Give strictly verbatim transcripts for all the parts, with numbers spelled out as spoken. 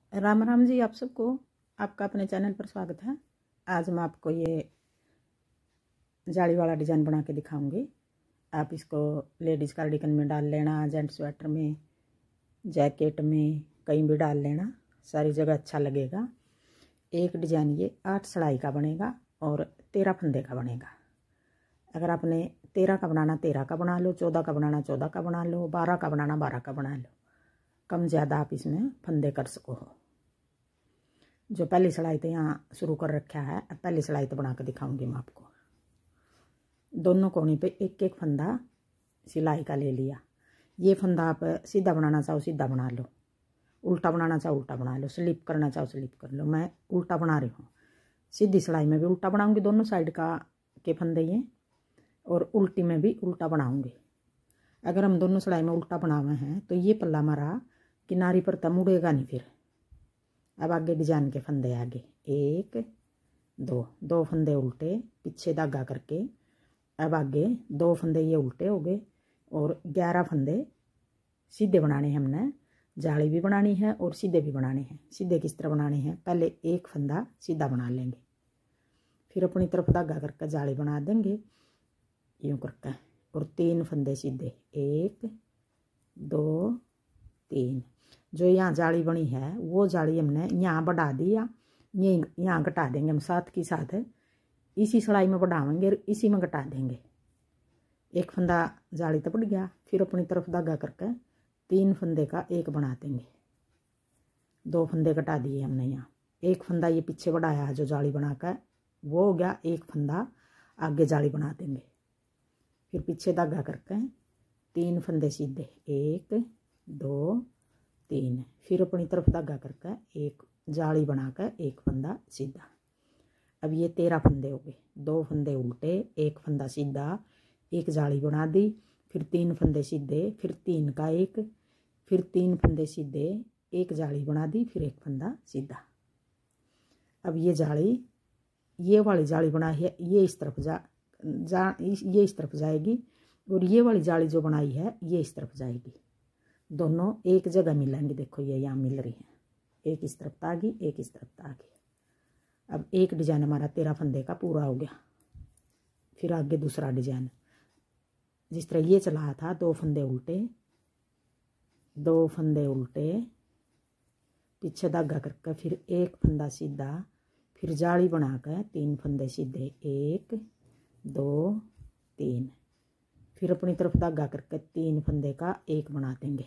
राम राम जी। आप सबको आपका अपने चैनल पर स्वागत है। आज मैं आपको ये जाली वाला डिज़ाइन बना के दिखाऊंगी। आप इसको लेडीज़ कार्डिगन में डाल लेना, जेंट्स स्वेटर में, जैकेट में, कहीं भी डाल लेना, सारी जगह अच्छा लगेगा। एक डिज़ाइन ये आठ सिलाई का बनेगा और तेरह फंदे का बनेगा। अगर आपने तेरह का बनाना तेरह का बना लो, चौदह का बनाना चौदह का बना लो, बारह का बनाना बारह का बना लो। कम ज़्यादा आप इसमें फंदे कर सको हो। जो पहली सिलाई तो यहाँ शुरू कर रखा है, पहली सिलाई तो बना कर दिखाऊंगी मैं आपको। दोनों कोने पे एक एक फंदा सिलाई का ले लिया। ये फंदा आप सीधा बनाना चाहो सीधा बना लो, उल्टा बनाना चाहो उल्टा बना लो, स्लिप करना चाहो स्लिप कर लो। मैं उल्टा बना रही हूँ। सीधी सिलाई में भी उल्टा बनाऊंगी, दोनों साइड का के फंदे ये, और उल्टी में भी उल्टा बनाऊंगी। अगर हम दोनों सिलाई में उल्टा बनावे हैं तो ये पल्ला हमारा किनारी पर तब मुड़ेगा नहीं फिर। अब आगे डिजाइन के फंदे आगे एक दो दो फंदे उल्टे, पीछे धागा करके। अब आगे दो फंदे ये उल्टे हो गए और ग्यारह फंदे सीधे बनाने हैं हमने। जाली भी बनानी है और सीधे भी बनाने हैं। सीधे किस तरह बनाने हैं, पहले एक फंदा सीधा बना लेंगे, फिर अपनी तरफ धागा करके जाली बना देंगे यूँ करके, और तीन फंदे सीधे, एक दो तीन। जो यहाँ जाली बनी है वो जाली हमने यहाँ बढ़ा दी या ये यहाँ घटा देंगे। हम साथ की साथ इसी सिलाई में बढ़ावेंगे और इसी में घटा देंगे। एक फंदा जाली तो बढ़ गया, फिर अपनी तरफ धागा करके तीन फंदे का एक बना देंगे। दो फंदे घटा दिए हमने यहाँ, एक फंदा ये पीछे बढ़ाया है जो जाली बनाकर, वो हो गया। एक फंदा आगे जाली बना देंगे, फिर पीछे धागा करके तीन फंदे सीधे, एक दो तीन, फिर अपनी तरफ धागा करके एक जाली बनाकर एक फंदा सीधा। अब ये तेरह फंदे हो गए। दो फंदे उल्टे, एक फंदा सीधा, एक जाली बना दी, फिर तीन फंदे सीधे, फिर तीन का एक, फिर तीन फंदे सीधे, एक जाली बना दी, फिर एक फंदा सीधा। अब ये जाली, ये वाली जाली बनाई है ये इस तरफ जा जा ये इस तरफ जाएगी, और ये वाली जाली जो बनाई है ये इस तरफ जाएगी। दोनों एक जगह मिलेंगे। देखो ये यहाँ मिल रही है, एक इस तरफ आ गई, एक इस तरफ आ गई। अब एक डिजाइन हमारा तेरह फंदे का पूरा हो गया। फिर आगे दूसरा डिजाइन जिस तरह ये चला था, दो फंदे उल्टे, दो फंदे उल्टे, पीछे धागा करके फिर एक फंदा सीधा, फिर जाली बनाकर तीन फंदे सीधे, एक दो तीन, फिर अपनी तरफ धागा करके तीन फंदे का एक बना देंगे।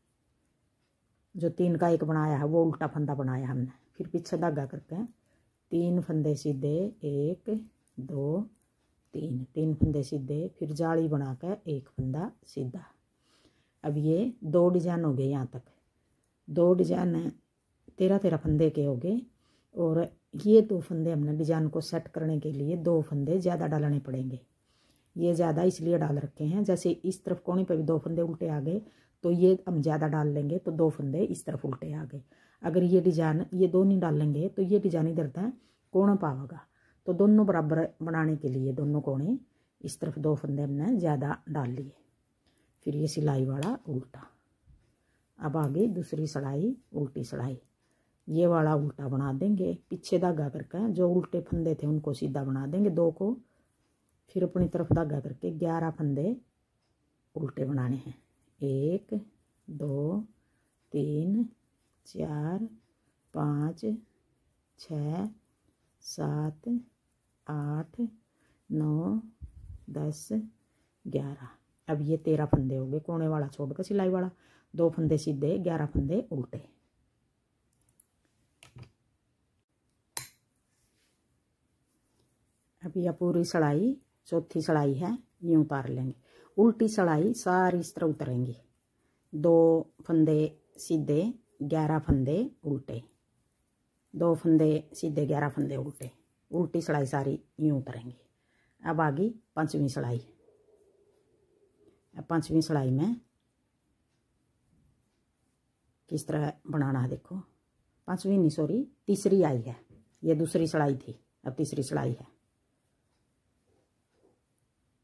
जो तीन का एक बनाया है वो उल्टा फंदा बनाया हमने, फिर पीछे धागा करके तीन फंदे सीधे, एक दो तीन, तीन फंदे सीधे, फिर जाली बनाकर एक फंदा सीधा। अब ये दो डिजाइन हो गए। यहाँ तक दो डिजाइन तेरह तेरह फंदे के हो गए, और ये दो फंदे हमने डिजाइन को सेट करने के लिए दो फंदे ज़्यादा डालने पड़ेंगे। ये ज़्यादा इसलिए डाल रखे हैं, जैसे इस तरफ कोने पे भी दो फंदे उल्टे आ गए तो ये हम ज़्यादा डाल लेंगे तो दो फंदे इस तरफ उल्टे आ गए। अगर ये डिजाइन ये दो नहीं डाल लेंगे तो ये डिजाइन इधर तक कोना पावेगा। तो दोनों बराबर बनाने के लिए दोनों कोने इस तरफ दो फंदे हमने ज़्यादा डाल लिए। फिर ये सिलाई वाला उल्टा। अब आगे दूसरी सिलाई उल्टी सिलाई, ये वाला उल्टा बना देंगे, पीछे धागा करके जो उल्टे फंदे थे उनको सीधा बना देंगे दो को, फिर अपनी तरफ धागा करके ग्यारह फंदे उल्टे बनाने हैं। एक दो तीन चार पाँच छः सात आठ नौ दस ग्यारह। अब ये तेरह फंदे हो गए। कोने वाला छोड़कर सिलाई वाला, दो फंदे सीधे, ग्यारह फंदे उल्टे। अब यह पूरी सिलाई चौथी सिलाई है, ये उतार लेंगे। उल्टी सिलाई सारी इस तरह उतरेंगी। दो फंदे सीधे, ग्यारह फंदे उल्टे, दो फंदे सीधे, ग्यारह फंदे उल्टे। उल्टी सिलाई सारी यूँ उतरेंगी। अब आ गई पांचवी सिलाई। अब पांचवी सिलाई में किस तरह बनाना है देखो। पांचवी नहीं सॉरी तीसरी आई है, ये दूसरी सिलाई थी, अब तीसरी सिलाई है।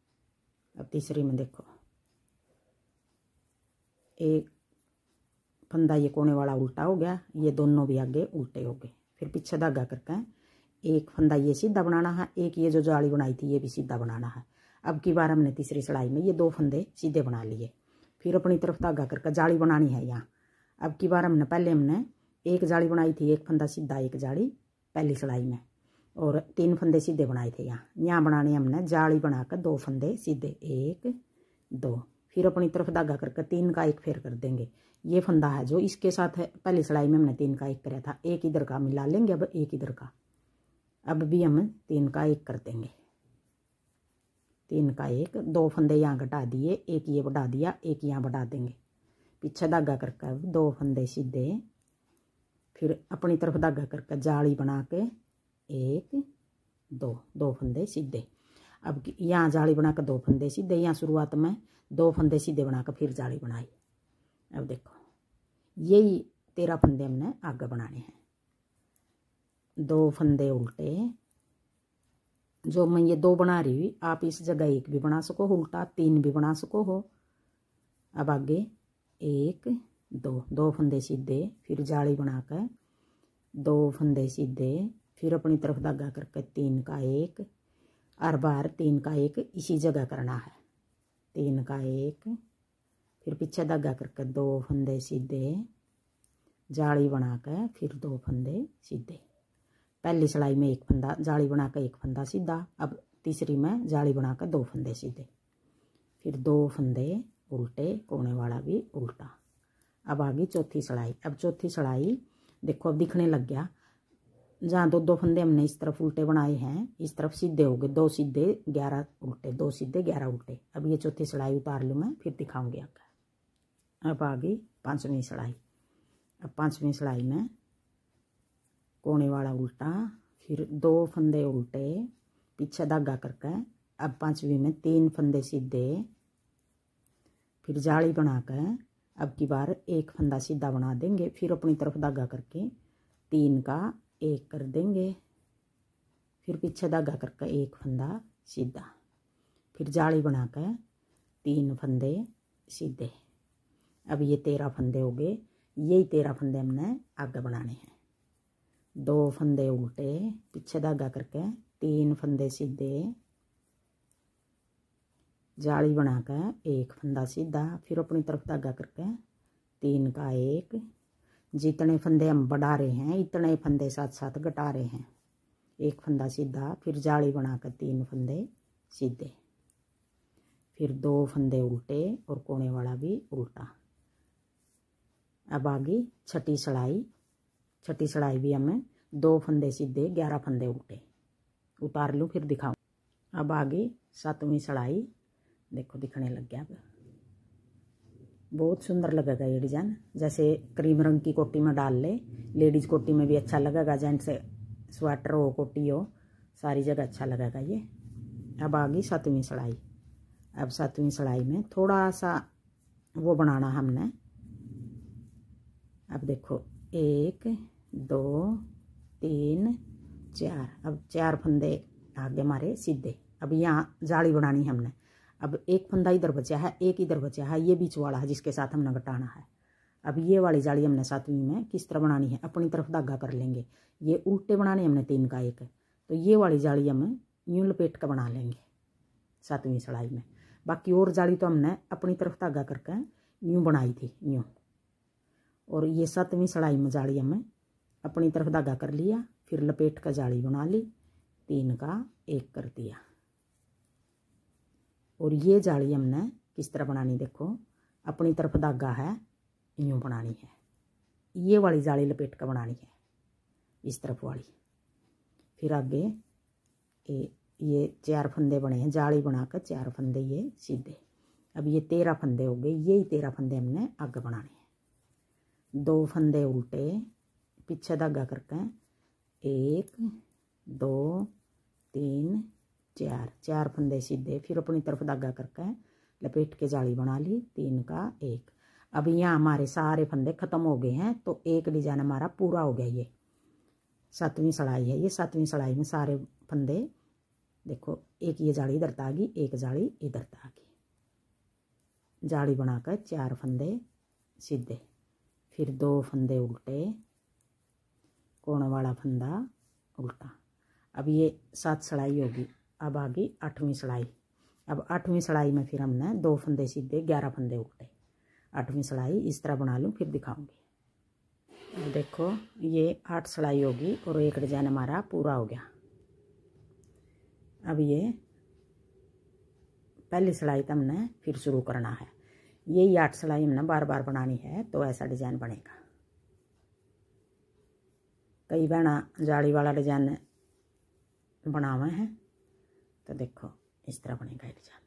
अब तीसरी में देखो, एक फंदा ये कोने वाला उल्टा हो गया, ये दोनों भी आगे उल्टे हो गए। फिर पीछे धागा करके एक फंदा ये सीधा बनाना है, एक ये जो जाली बनाई थी ये भी सीधा बनाना है। अब की बार हमने तीसरी सिलाई में ये दो फंदे सीधे बना लिए। फिर अपनी तरफ धागा करके जाली बनानी है यहाँ। अब की बार हमने पहले हमने एक जाली बनाई थी, एक फंदा सीधा एक जाली पहली सिलाई में, और तीन फंदे सीधे बनाए थे। यहाँ यहाँ बनाने हमने जाली बनाकर दो फंदे सीधे, एक दो। फिर अपनी तरफ धागा करके तीन का एक फेर कर देंगे। ये फंदा है जो इसके साथ है, पहली सिलाई में हमने तीन का एक कराया था, एक इधर का मिला लेंगे, अब एक इधर का। अब भी हम तीन का एक कर देंगे, तीन का एक। दो फंदे यहाँ घटा दिए, एक ये बढ़ा दिया, एक यहाँ बढ़ा देंगे। पीछे धागा करके अब दो फंदे सीधे, फिर अपनी तरफ धागा करके जाली बना के एक दो, दो फंदे सीधे। अब यहाँ जाली बनाकर दो फंदे सीधे, यहाँ शुरुआत में दो फंदे सीधे बनाकर फिर जाली बनाई। अब देखो यही तेरह फंदे हमने आगे बनाने हैं। दो फंदे उल्टे, जो मैं ये दो बना रही हुई, आप इस जगह एक भी बना सको उल्टा, तीन भी बना सको हो। अब आगे एक दो, दो फंदे सीधे, फिर जाली बनाकर दो फंदे सीधे, फिर अपनी तरफ धागा करके तीन का एक, हर बार तीन का एक इसी जगह करना है। तीन का एक, फिर पीछे धागा करके दो फंदे सीधे, जाली बनाकर फिर दो फंदे सीधे। पहली सिलाई में एक फंदा जाली बनाकर एक फंदा सीधा, अब तीसरी में जाली बनाकर दो फंदे सीधे, फिर दो फंदे उल्टे, कोने वाला भी उल्टा। अब आगे चौथी सिलाई। अब चौथी सिलाई देखो अब दिखने लग गया, जहाँ दो दो फंदे हमने इस तरफ उल्टे बनाए हैं, इस तरफ सीधे हो गए, दो सीधे ग्यारह उल्टे, दो सीधे ग्यारह उल्टे। अब ये चौथी सिलाई उतार लूँ मैं, फिर दिखाऊंगी आगे। अब आगे पांचवी सिलाई। अब पांचवी सिलाई में कोने वाला उल्टा, फिर दो फंदे उल्टे, पीछे धागा करके अब पांचवी में तीन फंदे सीधे, फिर जाली बनाकर अब की बार एक फंदा सीधा बना देंगे, फिर अपनी तरफ धागा करके तीन का एक कर देंगे, फिर पीछे धागा करके एक फंदा सीधा, फिर जाली बनाकर तीन फंदे सीधे। अब ये तेरह फंदे हो गए, यही तेरह फंदे हमने आगे बनाने हैं। दो फंदे उल्टे, पीछे धागा करके तीन फंदे सीधे, जाली बनाकर एक फंदा सीधा, फिर अपनी तरफ धागा करके तीन का एक। जितने फंदे हम बढ़ा रहे हैं इतने फंदे साथ साथ घटा रहे हैं। एक फंदा सीधा, फिर जाली बनाकर तीन फंदे सीधे, फिर दो फंदे उल्टे और कोने वाला भी उल्टा। अब आगे छठी सिलाई। छठी सिलाई भी हमें दो फंदे सीधे ग्यारह फंदे उल्टे। उतार लूँ फिर दिखाऊँ। अब आगे सातवीं सिलाई देखो दिखने लग गया। अब बहुत सुंदर लगेगा ये डिजाइन, जैसे क्रीम रंग की कोटी में डाल ले, लेडीज कोटी में भी अच्छा लगेगा, जेंट्स स्वेटर हो कोटी हो सारी जगह अच्छा लगेगा ये। अब आ गई सातवीं सिलाई। अब सातवीं सिलाई में थोड़ा सा वो बनाना हमने। अब देखो एक दो तीन चार, अब चार फंदे आगे हमारे सीधे। अब यहाँ जाली बनानी हमने। अब एक फंदा इधर बचा है, एक इधर बचा है, ये बीच वाला है जिसके साथ हमने घटाना है। अब ये वाली जाली हमने सातवीं में किस तरह बनानी है, अपनी तरफ धागा कर लेंगे। ये उल्टे बनाने हमने तीन का एक, तो ये वाली जाली हम यूं लपेट कर बना लेंगे सातवीं सिलाई में। बाकी और जाली तो हमने अपनी तरफ धागा करके यूं बनाई थी यूं, और ये सातवीं सिलाई में जाली हमें अपनी तरफ धागा कर लिया, फिर लपेट कर जाली बना ली, तीन का एक कर दिया। और ये जाली हमने किस तरह बनानी, देखो अपनी तरफ धागा है यूं बनानी है, ये वाली जाली लपेट कर बनानी है इस तरफ वाली। फिर आगे ये ये चार फंदे बने हैं, जाली बनाकर चार फंदे ये सीधे। अब ये तेरह फंदे हो गए, यही तेरह फंदे हमने आगे बनाने हैं। दो फंदे उल्टे, पीछे धागा करके एक दो तीन चार, चार फंदे सीधे, फिर अपनी तरफ धागा करके लपेट के जाली बना ली, तीन का एक। अब यहाँ हमारे सारे फंदे खत्म हो गए हैं, तो एक डिजाइन हमारा पूरा हो गया। ये सातवीं सिलाई है, ये सातवीं सिलाई में सारे फंदे देखो, एक ये जाली इधर आ गई, एक जाली इधर आ गई। जाली बनाकर चार फंदे सीधे, फिर दो फंदे उल्टे, कोण वाला फंदा उल्टा। अब ये सात सिलाई होगी। अब आ गई आठवीं सिलाई। अब आठवीं सिलाई में फिर हमने दो फंदे सीधे, ग्यारह फंदे उल्टे। आठवीं सिलाई इस तरह बना लूँ, फिर दिखाऊंगी। अब देखो ये आठ सिलाई होगी और एक डिजाइन हमारा पूरा हो गया। अब ये पहली सिलाई तो हमने फिर शुरू करना है। यही आठ सिलाई हमने बार बार बनानी है, तो ऐसा डिजाइन बनेगा। कई बहना जाली वाला डिजाइन बनावे हैं, तो देखो इस तरह बनेगा ये डिजाइन।